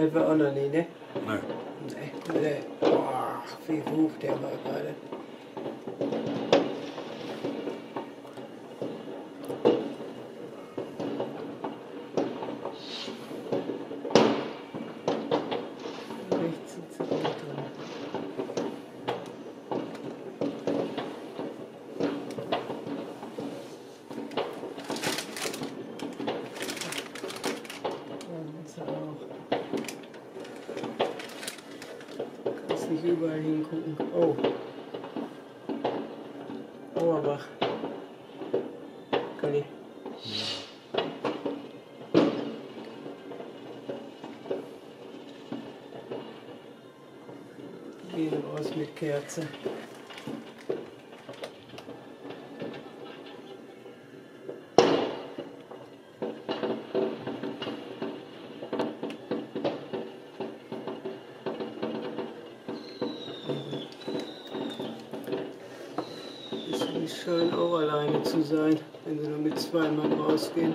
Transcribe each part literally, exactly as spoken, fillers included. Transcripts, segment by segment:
Das war auch noch nie, ne? Nein. Nee. Nee. Boah, wie hoch der war gerade. Rechts sitzt er auch drin. Nicht überall hingucken. Oh. Auerbach. Kann ich. Gehen raus mit Kerze. Scheinen auch alleine zu sein, wenn sie nur mit zwei Mann rausgehen.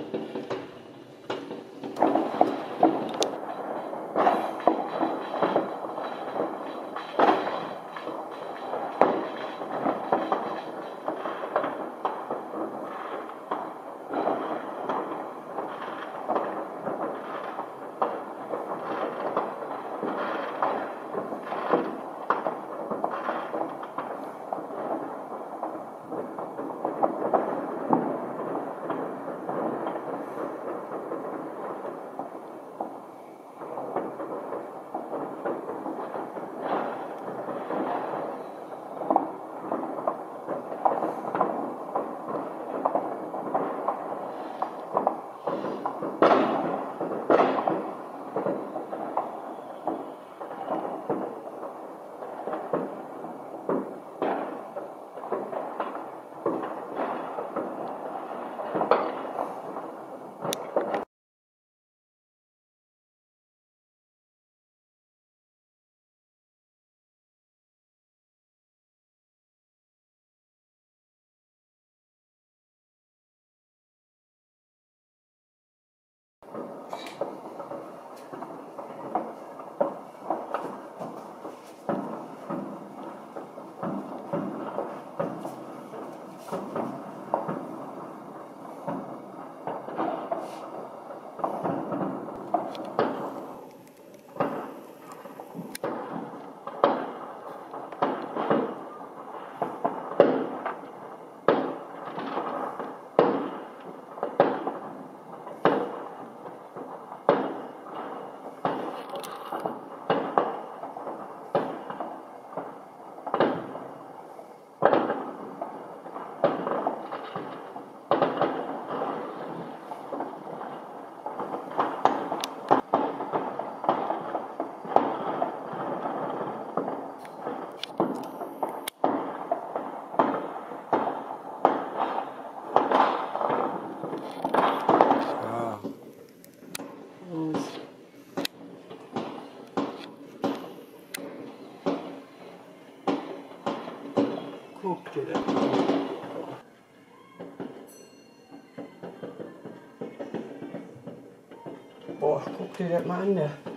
Guck dir das an. Boah, guck dir das mal an, der.